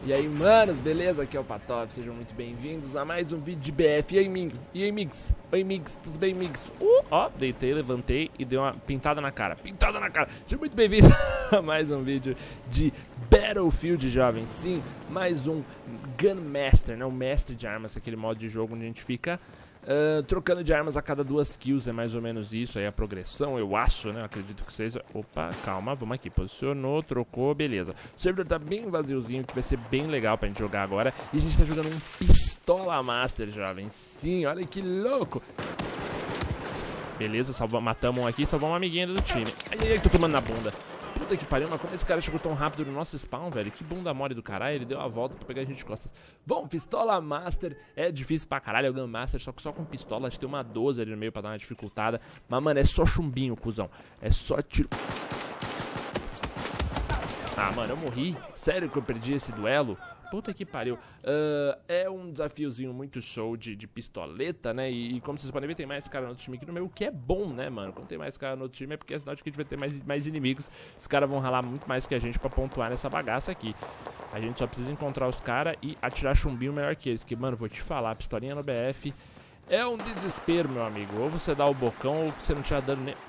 E aí, manos, beleza? Aqui é o Patov, sejam muito bem-vindos a mais um vídeo de BF. E aí, Mingo? E aí, Migs? Oi, Migs, tudo bem, Migs? Ó, deitei, levantei e dei uma pintada na cara. Pintada na cara! Seja muito bem-vindo a mais um vídeo de Battlefield, jovens. Sim, mais um Gunmaster, né? O mestre de armas, aquele modo de jogo onde a gente fica trocando de armas a cada 2 kills, é mais ou menos isso aí a progressão, eu acho, né? Eu acredito que seja. Opa, calma, vamos aqui. Posicionou, trocou, beleza. O servidor tá bem vaziozinho, que vai ser bem legal pra gente jogar agora. E a gente tá jogando um Pistola Master, jovens. Sim, olha que louco. Beleza, matamos um aqui, salvamos uma amiguinha do time. Ai, ai, tô tomando na bunda. Puta que pariu, mas como esse cara chegou tão rápido no nosso spawn, velho? Que bunda mole do caralho, ele deu a volta pra pegar a gente de costas. Bom, Pistola Master é difícil pra caralho, é o Gunmaster, só que só com pistola a gente tem uma 12 ali no meio pra dar uma dificultada. Mas, mano, é só chumbinho, cuzão. É só tiro. Ah, mano, eu morri. Sério que eu perdi esse duelo? Puta que pariu. É um desafiozinho muito show de pistoleta, né? E como vocês podem ver, tem mais cara no outro time aqui no meu, o que é bom, né, mano? Quando tem mais cara no outro time é porque é sinal de que a gente vai ter mais inimigos. Os caras vão ralar muito mais que a gente pra pontuar nessa bagaça aqui. A gente só precisa encontrar os caras e atirar chumbinho melhor que eles. Que, mano, vou te falar, pistolinha no BF é um desespero, meu amigo. Ou você dá o bocão ou você não tira dano nem...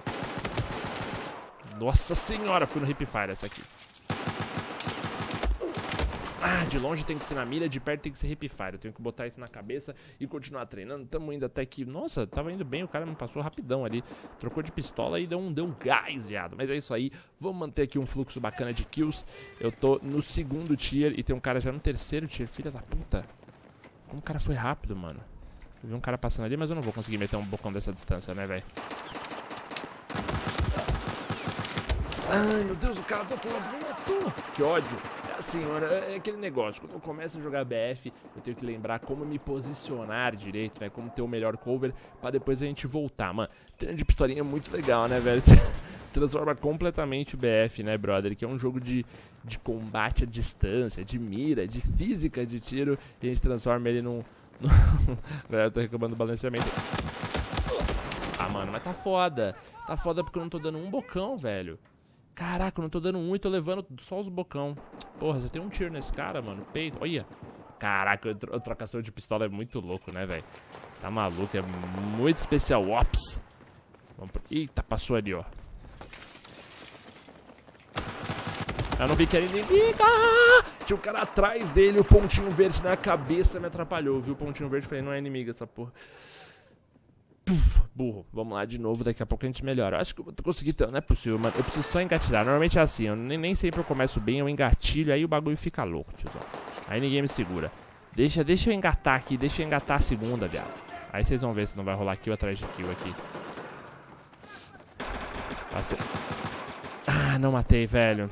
Nossa senhora, fui no hipfire essa aqui. Ah, de longe tem que ser na mira, de perto tem que ser hipfire. Eu tenho que botar isso na cabeça e continuar treinando. Tamo indo até que... Nossa, tava indo bem, o cara me passou rapidão ali. Trocou de pistola e deu um gás, viado. Mas é isso aí, vamos manter aqui um fluxo bacana de kills. Eu tô no 2º tier e tem um cara já no 3º tier. Filha da puta. Como o cara foi rápido, mano. Eu vi um cara passando ali, mas eu não vou conseguir meter um bocão dessa distância, né, velho? Ai, meu Deus, o cara do outro lado me matou. Que ódio. Assim, mano, é aquele negócio, quando eu começo a jogar BF, eu tenho que lembrar como me posicionar direito, né, como ter o melhor cover, pra depois a gente voltar, mano. Treino de pistolinha é muito legal, né, velho, transforma completamente o BF, né, brother, que é um jogo de combate à distância, de mira, de física de tiro, e a gente transforma ele num... Galera, eu tô reclamando do balanceamento. Ah, mano, mas tá foda porque eu não tô dando um bocão, velho. Caraca, eu não tô dando um e tô levando só os bocão. Porra, você tem um tiro nesse cara, mano. Peito, olha. Caraca, a trocação de pistola é muito louco, né, velho? Tá maluco, é muito especial. Ops. Eita, passou ali, ó. Eu não vi que era inimigo. Tinha um cara atrás dele, o pontinho verde na cabeça me atrapalhou, viu? O pontinho verde, falei, não é inimigo essa porra. Burro, vamos lá de novo, daqui a pouco a gente melhora. Eu acho que eu vou conseguir, não é possível, mano. Eu preciso só engatilhar, normalmente é assim, eu nem sempre eu começo bem, eu engatilho, aí o bagulho fica louco, tiozão. Aí ninguém me segura. Deixa eu engatar aqui, deixa eu engatar a segunda, viado. Aí vocês vão ver se não vai rolar kill atrás de kill aqui. Passei. Ah, não matei, velho.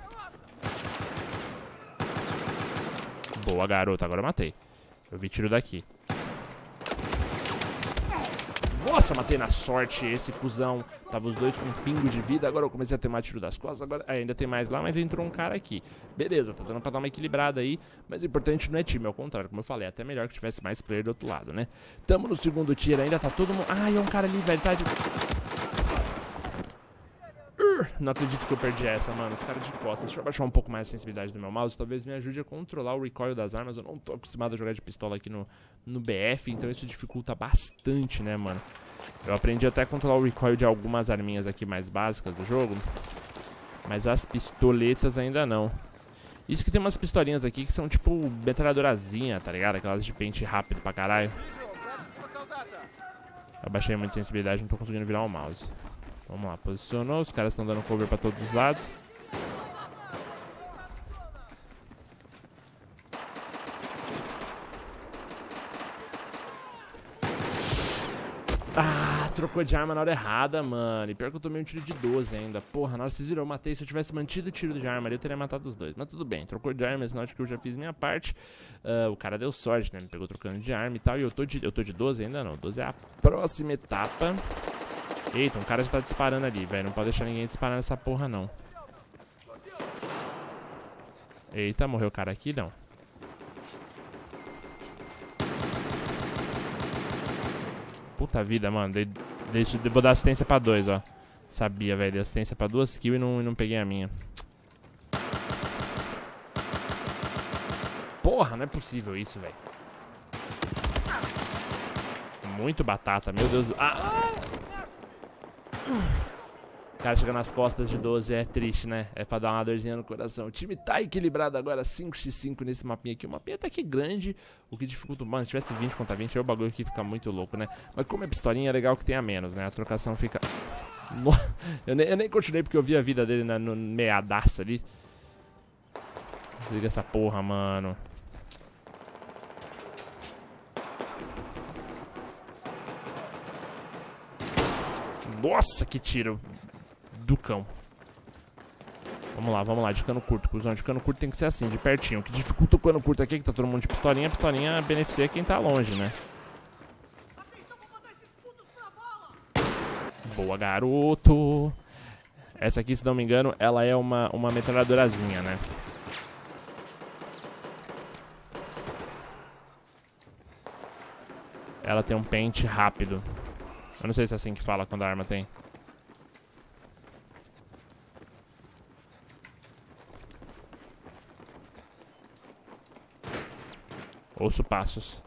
Boa, garoto, agora eu matei. Eu vi tiro daqui. Nossa, matei na sorte esse cuzão. Tava os dois com um pingo de vida. Agora eu comecei a ter mais tiro das costas. Agora ainda tem mais lá, mas entrou um cara aqui. Beleza, tá dando pra dar uma equilibrada aí. Mas o importante não é time, ao contrário. Como eu falei, é até melhor que tivesse mais player do outro lado, né? Tamo no 2º tier ainda, tá todo mundo... Ai, é um cara ali, velho, tá de... Não acredito que eu perdi essa, mano. Os caras de costas. Deixa eu abaixar um pouco mais a sensibilidade do meu mouse. Talvez me ajude a controlar o recoil das armas. Eu não tô acostumado a jogar de pistola aqui no BF, então isso dificulta bastante, né, mano? Eu aprendi até a controlar o recoil de algumas arminhas aqui mais básicas do jogo, mas as pistoletas ainda não. Isso que tem umas pistolinhas aqui que são tipo metralhadorazinha, tá ligado? Aquelas de pente rápido pra caralho. Eu baixei muito sensibilidade, não tô conseguindo virar o mouse. Vamos lá, posicionou, os caras estão dando cover pra todos os lados. Ah, trocou de arma na hora errada, mano. E pior que eu tomei um tiro de 12 ainda. Porra, na hora que vocês viram, eu matei. Se eu tivesse mantido o tiro de arma ali, eu teria matado os dois. Mas tudo bem, trocou de arma, senão acho que eu já fiz minha parte. O cara deu sorte, né? Me pegou trocando de arma e tal. E eu tô de 12 ainda não. 12 é a próxima etapa. Eita, um cara já tá disparando ali, velho. Não pode deixar ninguém disparar nessa porra, não. Eita, morreu o cara aqui, não. Puta vida, mano. Vou dar assistência pra 2, ó. Sabia, velho. Dei assistência pra 2 kills e não peguei a minha. Porra, não é possível isso, velho. Muito batata, meu Deus do... Cara, chega nas costas de 12 é triste, né? É pra dar uma dorzinha no coração. O time tá equilibrado agora, 5x5 nesse mapinha aqui. O mapinha tá aqui grande, o que dificulta um pouco. Se tivesse 20 contra 20, aí o bagulho aqui fica muito louco, né? Mas como é pistolinha, é legal que tenha menos, né? A trocação fica... Eu nem continuei porque eu vi a vida dele no meadaça ali. Desliga essa porra, mano. Nossa, que tiro do cão. Vamos lá, de cano curto, cuzão. De cano curto tem que ser assim, de pertinho. O que dificulta o cano curto aqui é que tá todo mundo de pistolinha. A pistolinha beneficia quem tá longe, né? Boa, garoto. Essa aqui, se não me engano, ela é uma metralhadorazinha, né? Ela tem um pente rápido. Eu não sei se é assim que fala quando a arma tem. Ouço passos.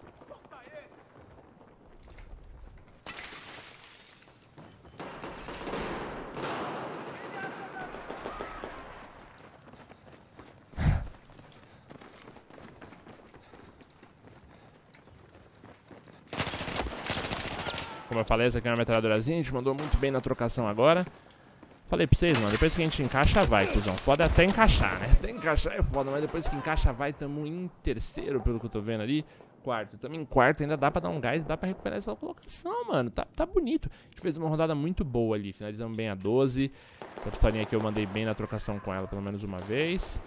Como eu falei, essa aqui é uma metralhadorazinha. A gente mandou muito bem na trocação agora. Falei pra vocês, mano, depois que a gente encaixa, vai, cuzão. Foda é até encaixar, né? Até encaixar é foda, mas depois que encaixa, vai. Tamo em terceiro, pelo que eu tô vendo ali. Quarto. Tamo em quarto, ainda dá pra dar um gás, dá pra recuperar essa colocação, mano. Tá bonito. A gente fez uma rodada muito boa ali. Finalizamos bem a 12. Essa pistolinha aqui eu mandei bem na trocação com ela, pelo menos uma vez.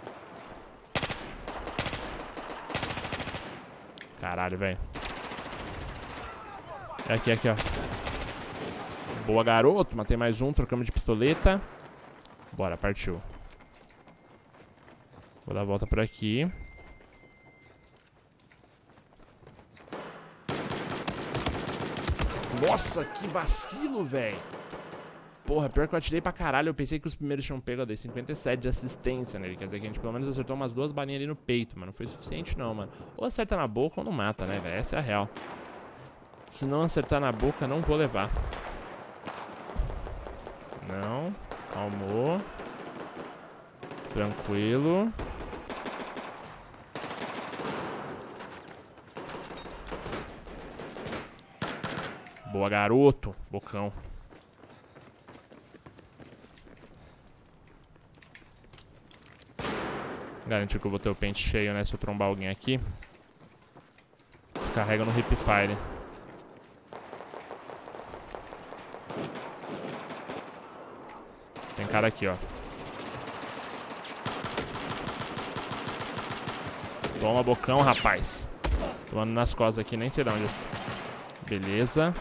Caralho, velho. É aqui, ó. Boa, garoto. Matei mais um, trocamos de pistoleta. Bora, partiu. Vou dar a volta por aqui. Nossa, que vacilo, velho. Porra, pior que eu atirei pra caralho. Eu pensei que os primeiros tinham pego. Eu dei 57 de assistência nele. Quer dizer que a gente pelo menos acertou umas 2 balinhas ali no peito, mano. Não foi suficiente não, mano. Ou acerta na boca ou não mata, né, velho? Essa é a real. Se não acertar na boca, não vou levar. Não. Calmou. Tranquilo. Boa, garoto. Bocão. Garantiu que eu vou ter o pente cheio, né? Se eu trombar alguém aqui. Carrega no hipfire. Tem cara aqui, ó. Toma, bocão, rapaz. Tomando nas costas aqui, nem sei de onde. Beleza.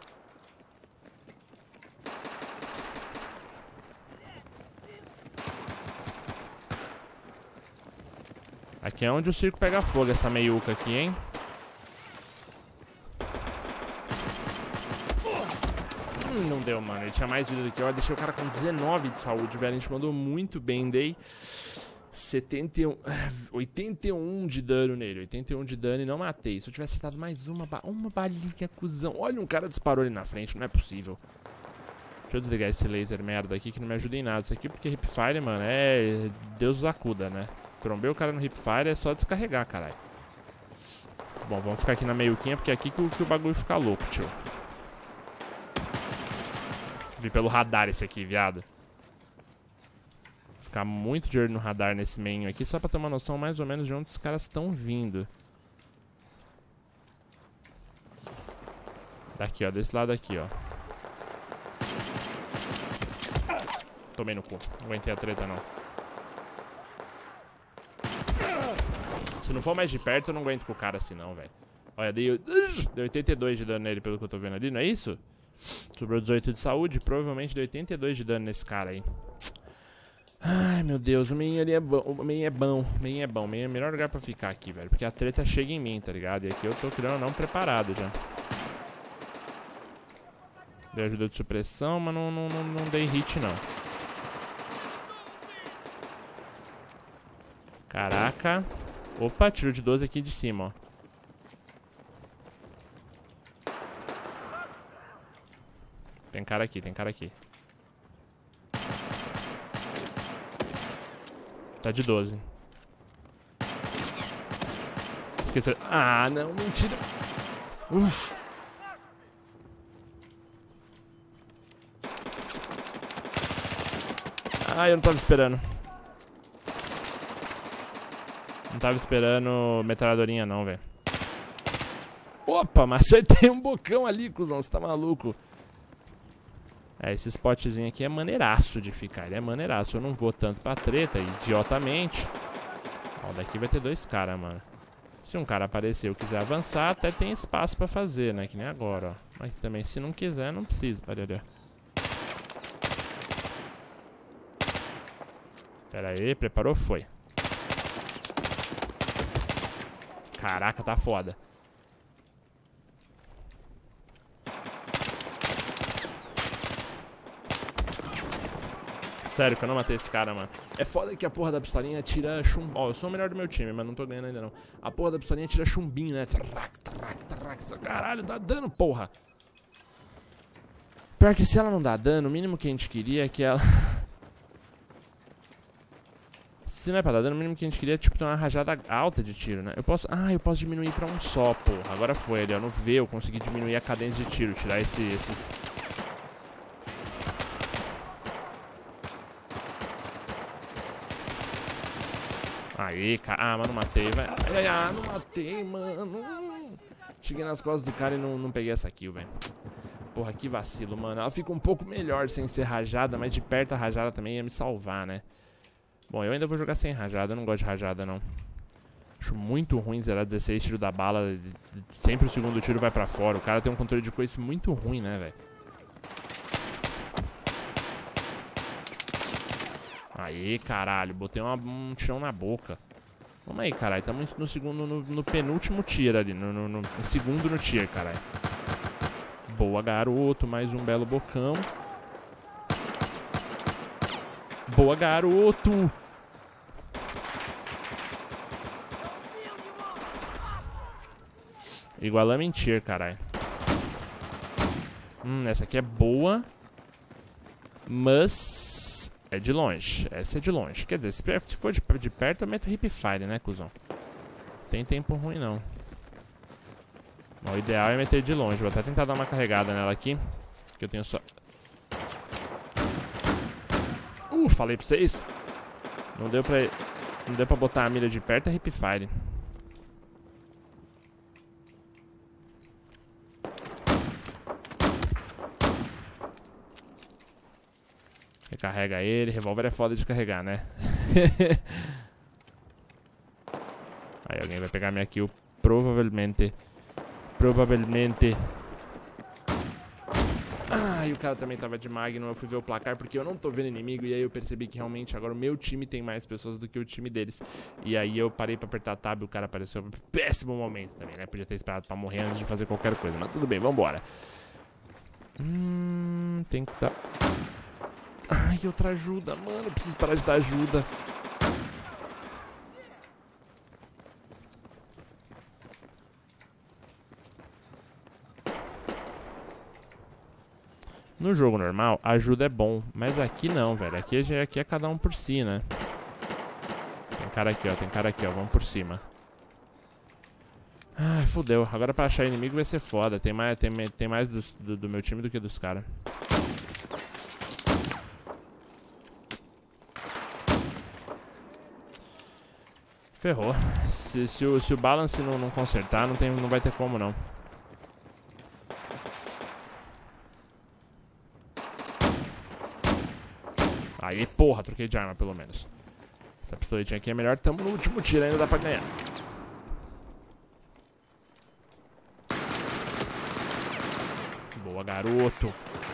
Aqui é onde o circo pega fogo, essa meiuca aqui, hein? Não deu, mano. Ele tinha mais vida do que eu. Deixei o cara com 19 de saúde, velho. A gente mandou muito bem. Dei 81 de dano nele. 81 de dano e não matei. Se eu tivesse acertado mais uma balinha, cuzão. Olha, um cara disparou ali na frente. Não é possível. Deixa eu desligar esse laser merda aqui que não me ajuda em nada. Isso aqui porque hipfire, mano, é... Deus os acuda, né? Trombei o cara no hipfire, é só descarregar, caralho. Bom, vamos ficar aqui na meiuquinha porque é aqui que o bagulho fica louco, tio. Vi pelo radar esse aqui, viado. Ficar muito de olho no radar nesse meio aqui, só pra ter uma noção mais ou menos de onde os caras estão vindo. Daqui, ó, desse lado aqui, ó. Tomei no cu, não aguentei a treta não. Se não for mais de perto, eu não aguento com o cara assim não, velho. Olha, deu 82 de dano nele pelo que eu tô vendo ali, não é isso? Sobrou 18 de saúde, provavelmente deu 82 de dano nesse cara aí. Ai, meu Deus, o main ali é bom. O main é bom. O main é bom. O main é o melhor lugar pra ficar aqui, velho. Porque a treta chega em mim, tá ligado? E aqui eu tô, querendo ou não, preparado já. Dei ajuda de supressão, mas não dei hit, não. Caraca. Opa, tiro de 12 aqui de cima, ó. Tem cara aqui, tem cara aqui. Tá de 12. Esqueci. Ah, não, mentira. Ah, eu não tava esperando. Não tava esperando metralhadorinha não, velho. Opa, mas acertei um bocão ali, cuzão. Você tá maluco? É, esse spotzinho aqui é maneiraço de ficar. Ele é maneiraço. Eu não vou tanto pra treta, idiotamente. Ó, daqui vai ter 2 caras, mano. Se um cara aparecer e eu quiser avançar, até tem espaço pra fazer, né? Que nem agora, ó. Mas também, se não quiser, não precisa. Olha, olha. Pera aí, preparou? Foi. Caraca, tá foda. Sério que eu não matei esse cara, mano. É foda que a porra da pistolinha tira chumbo. Ó, eu sou o melhor do meu time, mas não tô ganhando ainda não. A porra da pistolinha tira chumbinho, né? Caralho, dá dano, porra. Pior que se ela não dá dano, o mínimo que a gente queria é que ela... Se não é pra dar dano, o mínimo que a gente queria é tipo ter uma rajada alta de tiro, né? Eu posso... Ah, eu posso diminuir pra um só, porra. Agora foi ali, ó. No V eu consegui diminuir a cadência de tiro. Tirar esses... Aí, cara. Ah, mas não matei, velho. Ah, não matei, mano. Cheguei nas costas do cara e não peguei essa kill, velho. Porra, que vacilo, mano. Ela fica um pouco melhor sem ser rajada, mas de perto a rajada também ia me salvar, né? Bom, eu ainda vou jogar sem rajada. Eu não gosto de rajada, não. Acho muito ruim zerar 16 tiros da bala. Sempre o segundo tiro vai pra fora. O cara tem um controle de coice muito ruim, né, velho? Aí, caralho, botei um tirão na boca. Vamos aí, caralho, estamos no segundo, no penúltimo tier ali, no segundo no tier, caralho. Boa, garoto, mais um belo bocão. Boa, garoto. Igualamos em tier, caralho. Essa aqui é boa. Mas... é de longe, essa é de longe. Quer dizer, se for de perto, eu meto hip fire, né, cuzão? Tem tempo ruim, não. Bom, o ideal é meter de longe. Vou até tentar dar uma carregada nela aqui. Que eu tenho só... falei pra vocês. Não deu pra botar a mira de perto, é hip fire. Recarrega ele, revólver é foda de carregar, né? Aí alguém vai pegar minha kill, provavelmente. Provavelmente. Ah, e o cara também tava de Magnum, eu fui ver o placar porque eu não tô vendo inimigo. E aí eu percebi que realmente agora o meu time tem mais pessoas do que o time deles. E aí eu parei pra apertar tab e o cara apareceu em péssimo momento também, né? Podia ter esperado pra morrer antes de fazer qualquer coisa, mas tudo bem, vambora. Tem que dar... Ai, outra ajuda, mano. Eu preciso parar de dar ajuda. No jogo normal, ajuda é bom. Mas aqui não, velho. Aqui é cada um por si, né? Tem cara aqui, ó. Tem cara aqui, ó. Vamos por cima. Ai, fodeu. Agora pra achar inimigo vai ser foda. Tem mais do meu time do que dos caras. Ferrou. Se o balance não consertar, não vai ter como, não. Aí, porra, troquei de arma, pelo menos. Essa pistoletinha aqui é melhor. Tamo no último tiro, ainda dá pra ganhar. Boa, garoto.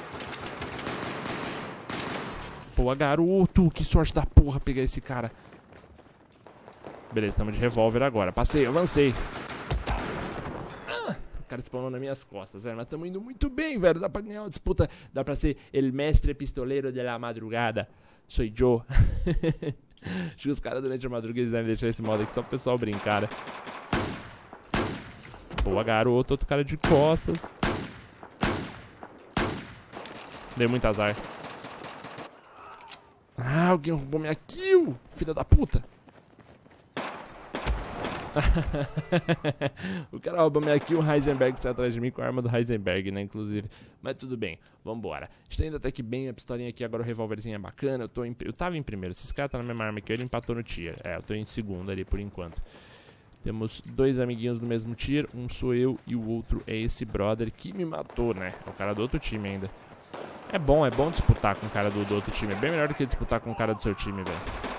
Boa, garoto. Que sorte da porra pegar esse cara. Beleza, estamos de revólver agora. Passei, avancei. O cara spawnou nas minhas costas, velho. Mas estamos indo muito bem, velho. Dá pra ganhar uma disputa. Dá pra ser el mestre pistoleiro de la madrugada. Sou Joe. Acho que os caras durante a madrugada eles devem deixar esse modo aqui só pro pessoal brincar, né? Boa, garoto. Outro cara de costas. Dei muito azar. Ah, alguém roubou minha kill, filha da puta. O cara roubou minha kill, o Heisenberg sai atrás de mim com a arma do Heisenberg, né, inclusive. Mas tudo bem, vambora. Está indo até que bem, a pistolinha aqui, agora o revólverzinho é bacana. Eu tava em primeiro, se esse cara tá na mesma arma que ele empatou no tier. É, eu tô em segundo ali por enquanto. Temos dois amiguinhos do mesmo tier, um sou eu e o outro é esse brother que me matou, né? É o cara do outro time ainda. É bom disputar com o cara do outro time. É bem melhor do que disputar com o cara do seu time, velho.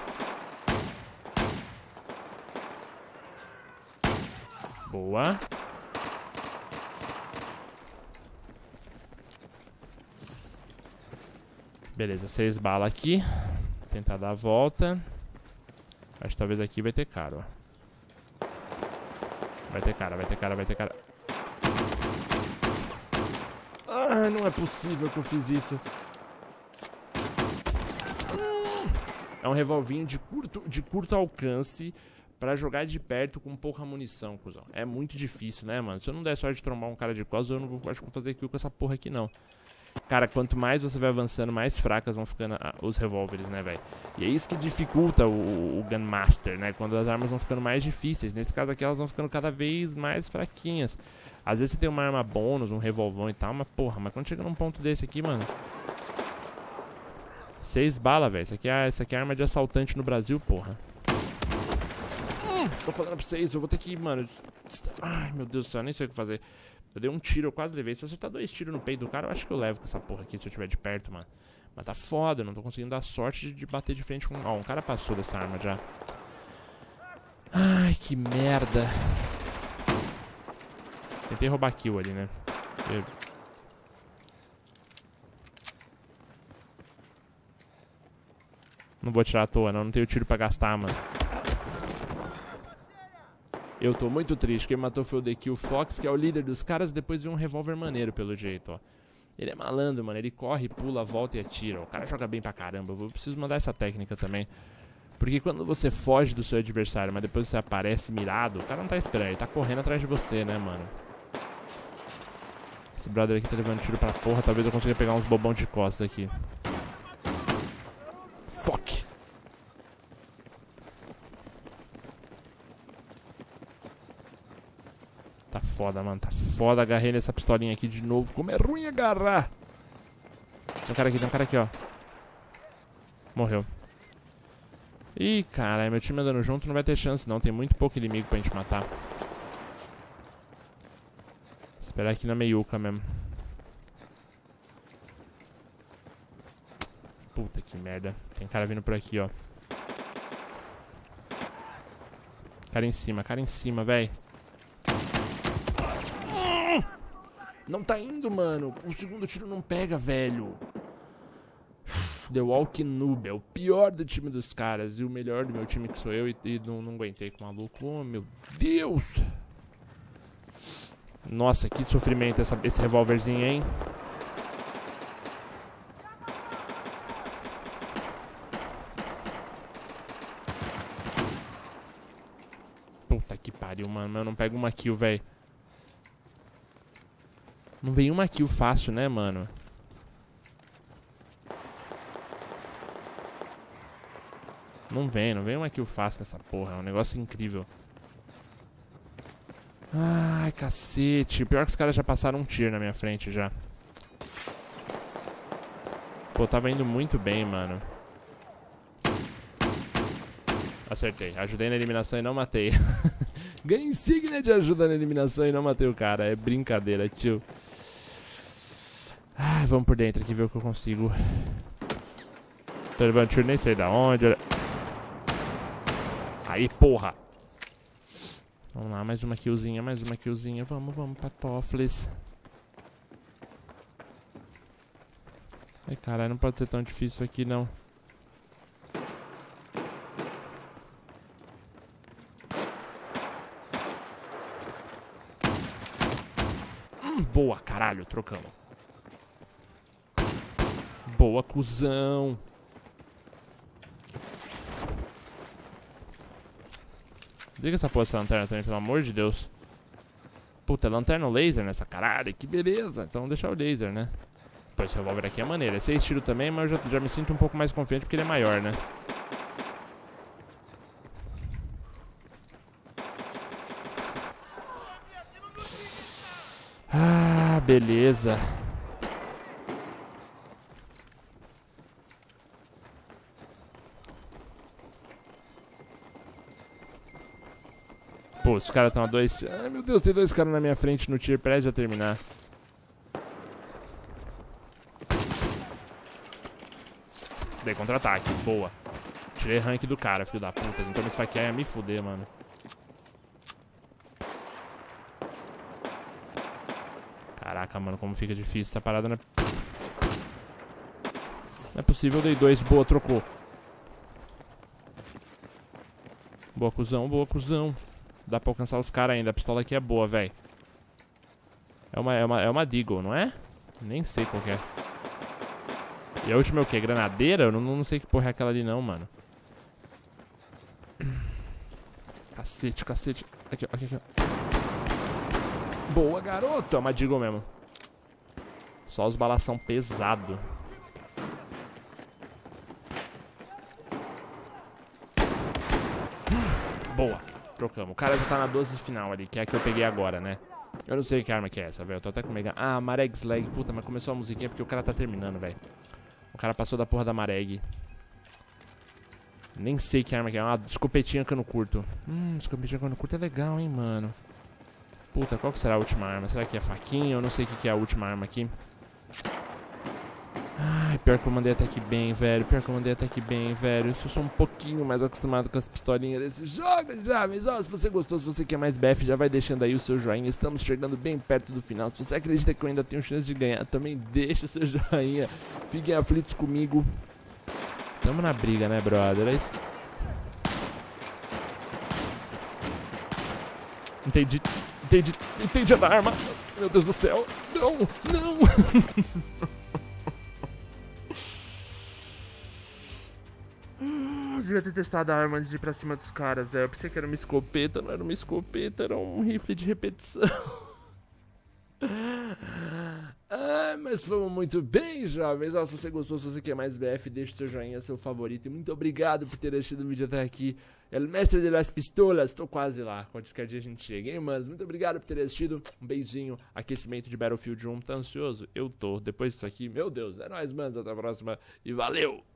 Boa. Beleza, 6 balas aqui. Tentar dar a volta. Acho que talvez aqui vai ter cara, ó. Vai ter cara. Ah, não é possível que eu fiz isso. É um revolvinho de curto alcance pra jogar de perto com pouca munição, cuzão. É muito difícil, né, mano? Se eu não der sorte de trombar um cara de costas, eu não vou, acho que vou fazer kill com essa porra aqui, não. Cara, quanto mais você vai avançando, mais fracas vão ficando os revólveres, né, velho? E é isso que dificulta o Gunmaster, né? Quando as armas vão ficando mais difíceis. Nesse caso aqui, elas vão ficando cada vez mais fraquinhas. Às vezes você tem uma arma bônus, um revolvão e tal, mas porra, mas quando chega num ponto desse aqui, mano... 6 balas, velho. Isso aqui é arma de assaltante no Brasil, porra. Tô falando pra vocês, eu vou ter que ir, mano... Ai, meu Deus do céu, nem sei o que fazer. Eu dei um tiro, eu quase levei. Se eu acertar 2 tiros no peito do cara, eu acho que eu levo com essa porra aqui se eu estiver de perto, mano. Mas tá foda, eu não tô conseguindo dar sorte de bater de frente com... Ó, um cara passou dessa arma já. Ai, que merda. Tentei roubar kill ali, né? Não vou tirar à toa, não tenho tiro pra gastar, mano. Eu tô muito triste, quem matou foi o The Kill Fox, que é o líder dos caras, e depois veio um revólver maneiro, pelo jeito, ó. Ele é malandro, mano, ele corre, pula, volta e atira. O cara joga bem pra caramba, eu preciso mandar essa técnica também. Porque quando você foge do seu adversário, mas depois você aparece mirado, o cara não tá esperando, ele tá correndo atrás de você, né, mano. Esse brother aqui tá levando tiro pra porra, talvez eu consiga pegar uns bobão de costas aqui. Fuck! Tá foda, mano, tá foda. Agarrei nessa pistolinha aqui de novo. Como é ruim agarrar. Tem um cara aqui, ó. Morreu. Ih, caralho, meu time andando junto não vai ter chance não. Tem muito pouco inimigo pra gente matar. Esperar aqui na meiuca mesmo. Puta que merda. Tem cara vindo por aqui, ó. Cara em cima, véi. Não tá indo, mano. O segundo tiro não pega, velho. The Walking Noob é o pior do time dos caras e o melhor do meu time que sou eu e não aguentei com o maluco. Oh, meu Deus. Nossa, que sofrimento esse revólverzinho, hein? Puta que pariu, mano. Eu não pego uma kill, velho. Não vem uma kill fácil, né, mano? Não vem uma kill fácil nessa porra. É um negócio incrível. Ai, cacete. Pior que os caras já passaram um tiro na minha frente já. Pô, tava indo muito bem, mano. Acertei. Ajudei na eliminação e não matei. Ganhei insígnia de ajuda na eliminação e não matei o cara. É brincadeira, tio. Ai, vamos por dentro aqui ver o que eu consigo. Tô levando tiro, nem sei da onde. Aí, porra. Vamos lá, mais uma killzinha, Vamos, Patófles. Ai, caralho, não pode ser tão difícil isso aqui, não. Boa, caralho, trocamos. Boa, cuzão. Desliga essa porra dessa lanterna também, pelo amor de Deus. Puta, lanterna laser nessa caralho, que beleza. Então vamos deixar o laser, né? Pô, esse revólver aqui é maneiro. Esse é estilo também, mas eu já me sinto um pouco mais confiante porque ele é maior, né? Ah, beleza. Pô, os caras estão a dois... Ai, meu Deus, tem dois caras na minha frente no tier prestes a terminar. Dei contra-ataque, boa. Tirei rank do cara, filho da puta. Então me esfaquear ia me fuder, mano. Caraca, mano, como fica difícil essa parada, né? Não é possível, eu dei dois. Boa, trocou. Boa, cuzão, boa, cuzão. Dá pra alcançar os caras ainda. A pistola aqui é boa, velho. É uma Deagle, não é? Nem sei qual que é. E a última é o quê? Granadeira? Eu não sei que porra é aquela ali não, mano. Cacete, cacete. Aqui, ó, aqui, aqui, ó. Boa, garoto. É uma Deagle mesmo. Só os balação pesado. Boa. Trocamos. O cara já tá na 12 final ali, que é a que eu peguei agora, né? Eu não sei que arma que é essa, velho. Eu tô até com mega... Ah, Mareg Slag. Puta, mas começou a musiquinha porque o cara tá terminando, velho. O cara passou da porra da Mareg. Nem sei que arma que é. Uma escopetinha cano curto. Escopetinha cano curto é legal, hein, mano. Puta, qual que será a última arma? Será que é faquinha? Eu não sei o que é a última arma aqui. Ai, pior que eu mandei até que bem, velho. Pior que eu mandei até que bem, velho. Eu sou um pouquinho mais acostumado com as pistolinhas desse jogo, já. Mas ó, se você gostou, se você quer mais BF, já vai deixando aí o seu joinha. Estamos chegando bem perto do final. Se você acredita que eu ainda tenho chance de ganhar, também deixa o seu joinha. Fiquem aflitos comigo. Tamo na briga, né, brother? É isso. Entendi a arma. Meu Deus do céu. Não. Eu devia ter testado a arma antes de ir pra cima dos caras, Eu pensei que era uma escopeta, não era uma escopeta, era um rifle de repetição. Mas fomos muito bem, jovens. Se você gostou, se você quer mais BF, deixa seu joinha, seu favorito. E muito obrigado por ter assistido o vídeo até aqui. El Mestre de las Pistolas. Tô quase lá, qualquer dia a gente chega, hein, mas muito obrigado por ter assistido. Um beijinho, aquecimento de Battlefield 1. Tá ansioso? Eu tô. Depois disso aqui, meu Deus, é nóis, mano. Até a próxima e valeu!